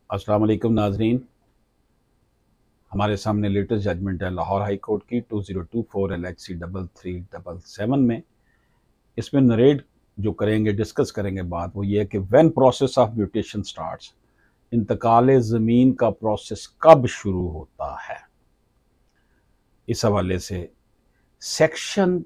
अस्सलाम वालेकुम नाजरीन। हमारे सामने लेटेस्ट जजमेंट है लाहौर हाई कोर्ट की 2024 LHC 3377 में। इसमें नरेट जो करेंगे, डिस्कस करेंगे बात, वो ये है कि when process of mutation starts, इंतकाल ज़मीन का प्रोसेस कब शुरू होता है। इस हवाले से section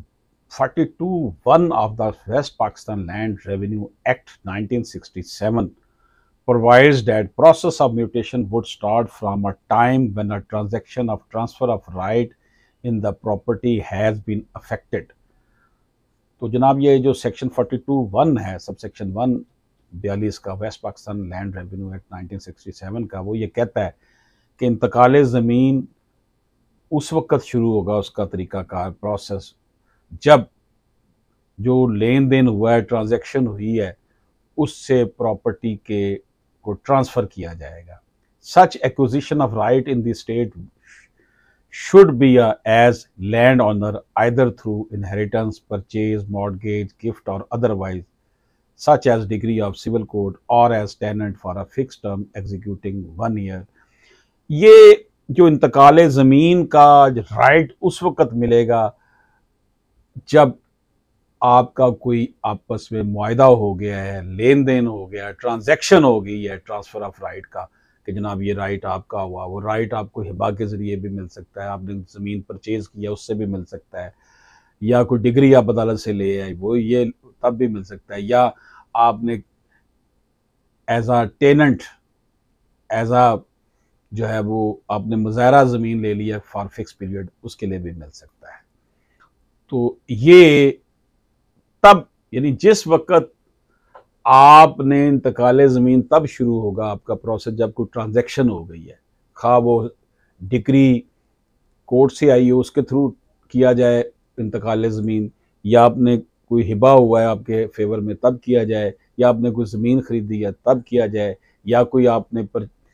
42(1) of the West Pakistan land revenue act 1967 provides that process of mutation would start from a time when a transaction of transfer of right in the property has been affected। तो जनाब ये जो सेक्शन 42(1) है, सब section 142 का West Pakistan land revenue act 1967 का, वो ये कहता है कि इंतकाल ज़मीन उस वक्त शुरू होगा, उसका तरीक़ाकार प्रोसेस, जब जो लेन देन हुआ है, ट्रांजैक्शन हुई है, उससे प्रॉपर्टी के को ट्रांसफर किया जाएगा। Such acquisition of right in the state should be as land owner either through inheritance, purchase, mortgage, gift और otherwise such as degree of civil code और as tenant for a fix term executing 1 year. ये जो इंतकाल ज़मीन का right उस वक्त मिलेगा जब आपका कोई आपस में मुआहदा हो गया है, लेन देन हो गया है, ट्रांजैक्शन हो गई है ट्रांसफ़र ऑफ राइट का, कि जनाब ये राइट आपका हुआ। वो राइट आपको हिबा के ज़रिए भी मिल सकता है, आपने ज़मीन परचेज़ किया उससे भी मिल सकता है, या कोई डिग्री आप अदालत से ले आए वो ये तब भी मिल सकता है, या आपने as a tenant, as a जो है वो आपने मुज़ाहरा ज़मीन ले लिया फॉर फिक्स पीरियड, उसके लिए भी मिल सकता है। तो ये तब यानी जिस वक्त आपने इंतकाल ज़मीन तब शुरू होगा आपका प्रोसेस जब कोई ट्रांजैक्शन हो गई है, खा वो डिक्री कोर्ट से आई हो उसके थ्रू किया जाए इंतकाल ज़मीन, या आपने कोई हिबा हुआ है आपके फेवर में तब किया जाए, या आपने कोई ज़मीन खरीदी है तब किया जाए, या कोई आपने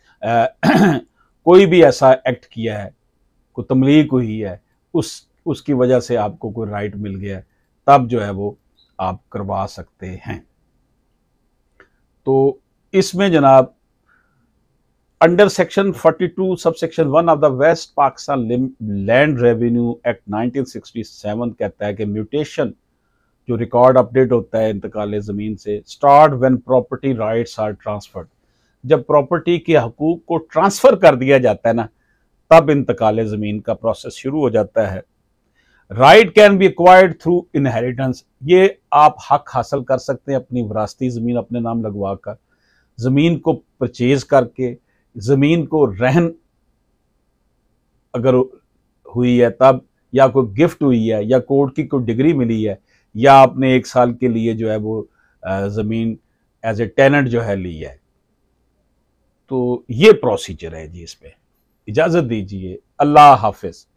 कोई भी ऐसा एक्ट किया है, कोई तमलीक हुई है, उसकी वजह से आपको कोई राइट मिल गया है, तब जो है वो आप करवा सकते हैं। तो इसमें जनाब under section 42 sub section 1 of the West Pakistan land revenue act 1967 कहता है कि म्यूटेशन जो रिकॉर्ड अपडेट होता है इंतकाल ज़मीन से, start when property rights are transferred, जब प्रॉपर्टी के हकूक को ट्रांसफ़र कर दिया जाता है ना, तब इंतकाल ज़मीन का प्रोसेस शुरू हो जाता है। Right can be acquired through inheritance, ये आप हक हासिल कर सकते हैं अपनी विरासती ज़मीन अपने नाम लगवा कर, ज़मीन को परचेज करके, ज़मीन को रहन अगर हुई है तब, या कोई गिफ्ट हुई है, या कोर्ट की कोई डिग्री मिली है, या आपने 1 साल के लिए जो है वो ज़मीन एज ए टेनेंट जो है ली है। तो ये प्रोसीजर है जी। इसमें इजाज़त दीजिए, अल्लाह हाफिज़।